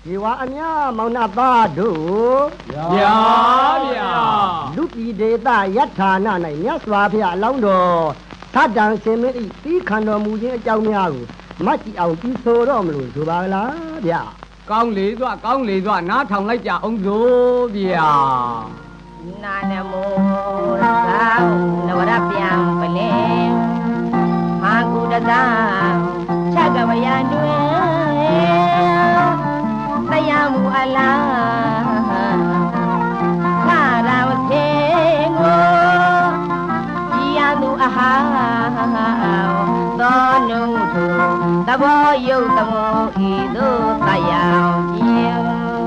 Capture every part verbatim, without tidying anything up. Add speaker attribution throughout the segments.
Speaker 1: ဒီဝါအများမောင်နှသားတို့
Speaker 2: ဗျာဗျာ
Speaker 1: လူပြည်ဒေသယထာနာ၌မြတ်စွာဘုရားအလောင်းတော်သတ္တံရှင်မင်းဤသီးခံတော်မူခြင်းအကြောင်းများကိုမတ်ကြည့်အောင်ပြီးဆိုတော့မလို့ဆိုပါလားဗျာ
Speaker 2: ကောင်းလေသွားကောင်းလေသွားနားထောင်လိုက်ကြအောင်စို့ဗျာ
Speaker 3: နာနမောသာနဝရပြန်ပလင်ဟာကုတသာချက်ကဝယံတွင်တရားမူအလားခရဝသေကိုဤယသူအဟာသောနုထုသဘောယုတ်သမောဤသို့တရားကျင်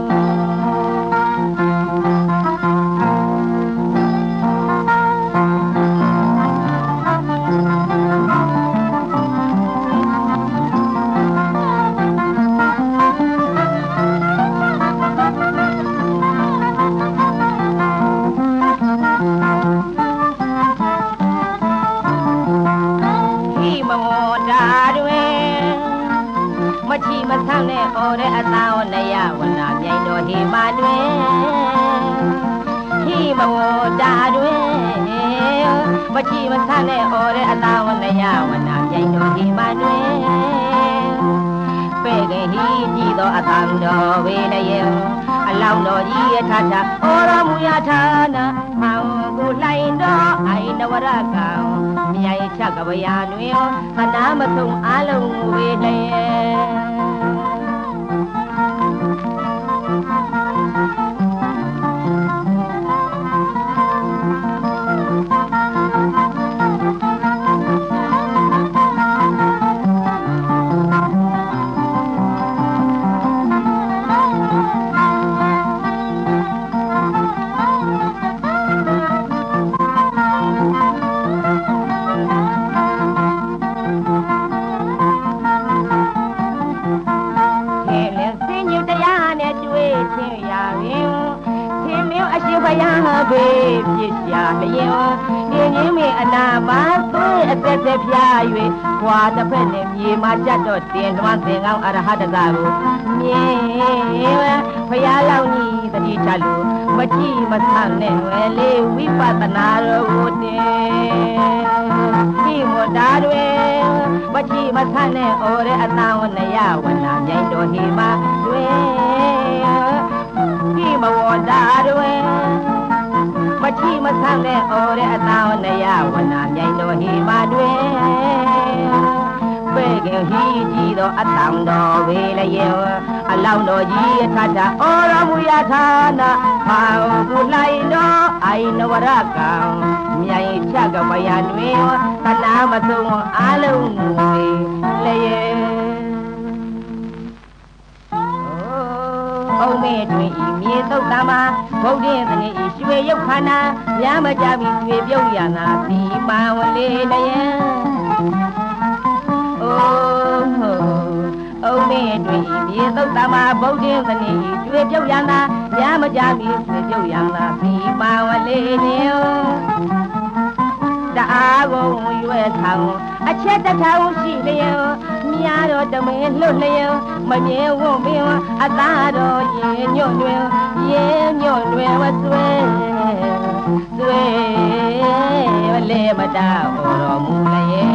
Speaker 3: မဆန်းနဲ့အော်တဲ့အသားနရဝနာမြိုင်တော်ဟေမာတွင်ဟိမဝတာတွင်မချီမဆန်းနဲ့အော်တဲ့အသားနရဝနာမြိုင်တော်ဟေမာတွင်ပဲ့ခင်ဟိကြည်သောအသံတော်ဝေလျေအလောင်းတော်ကြီးအထထအော်တော်မူရဌာနာမောင်ကိုလှိုင်တော်အိုင်နဝရကံမြိုင်ချကဗယာတွင်ခနာမဆုံးအလုံးဝေလျေဘေးပြစ်ရှာလျင်ပြင်းရင်းမေအနာပါသွေးအသက်သက်ဖြာ၍ခွာတစ်ဖက်နဲ့မြေမှာကြတ်တော့တင်လွှမ်းသင်ကောင်းအရဟတသာကိုမြင်ဖရာလောင်းကြီးတတိချလို့မကြည့်မဆန်းနဲ့ဝဲလေးဝိပဿနာတော်ကိုတင်ဒီမတားတွေမကြည့်မဆန်းနဲ့ဩတဲ့အတန်ဝနယဝနာမြိုင်တော်ဟေမာတွေဒီမဝတားတွေမချီမဆန်းတဲ့ဩတဲ့အသောနယဝနာမြိုင်တော်ဟိမာတွင်ပဲ့ခင်ဟိကြည်သောအတံတော်ဝေလျေအလောင်းတော်ကြီးအထထဩရမူယဌာနာဖောင်ကူလိုက်တော်အိုင်နဝရကံမြိုင်ချကပယတွင်သနာမဆုံးအလုံးဝေလျေအုံးမဲတွင်ဤမြေသုတ်တံမှာဗုဒ္ဓင်းတည်းဤရွှေရုပ်ခန္ဓာရမကြပြီးရွှေပြုတ်ရနာသီပါဝလေးလျက်အိုးဟိုအုံးမဲတွင်ဤမြေသုတ်တံမှာဗုဒ္ဓင်းတည်းဤရွှေပြုတ်ရနာရမကြပြီးရွှေပြုတ်ရနာသီပါဝလေးလျက်တအားကုန်ရွယ်ဆောင်အချက်တထောင်ရှိလျက်မြားတော်တမင်လွတ်လျက်မမြဲဝုံမင်းအသားတော်ရင်ညွတ်တွင်ရင်ညွတ်တွင်ဝဆွဲဆွဲလေမတာတော်မူလျက်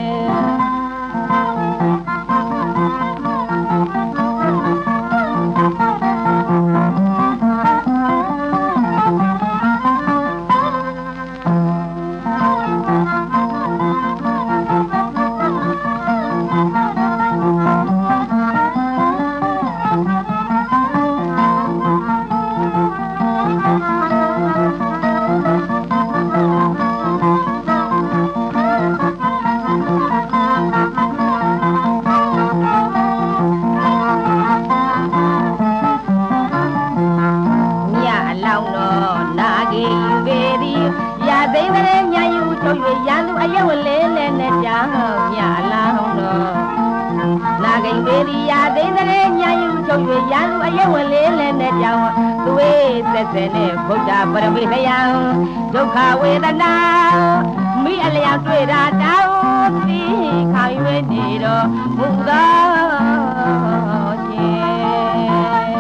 Speaker 3: ပရမိလျံဒုက္ခဝေဒနာမိအလျံတွေ့တာတောင်းသိခံ၍နေတော်မူသောရှင်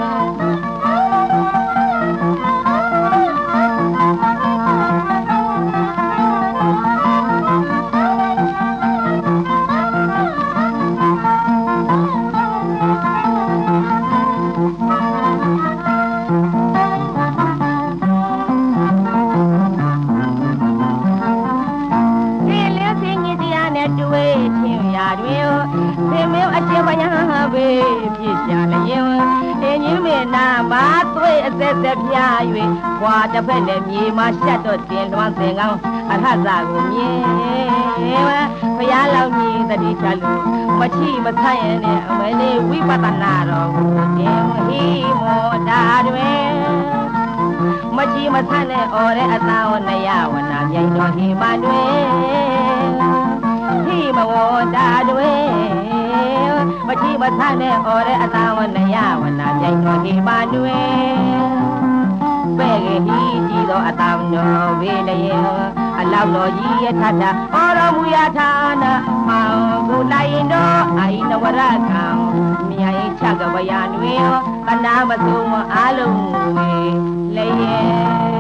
Speaker 3: နာမှာသွေးအသက်သက်ပြ၍ကွာတစ်ဖက်နဲ့မြေမှာရှက်တော့တင်လွှမ်းစင်ကောင်းအထဇာကိုမြင်ဖယားလောင်ကြီးတတိချလူမချီမဆန့်ရနဲ့အမလေးဝိပဿနာတော်ကိုတင်ဟိမောတာတွင်မချီမဆန့်နဲ့အော်တဲ့အသာဝနယဝနာမြိုင်တော်ဟိမတွင်ဟိမဝတာတွင်မချီမဆန့်နဲ့အော်တဲ့အသာဝနယဝနာမြိုင်တော်ဟိမတွင်ပဲ့ဟိကြည်သောအတောင်တော်ဝေလျေအလောက်တော်ကြီးရထထအော်တော်မူရဌာနမောင်ကိုလိုက်တော်အိုင်နဝရကံမြိုင်ချကဝယာတွင်ကနာမဆုံးအားလုံးဝေလျေ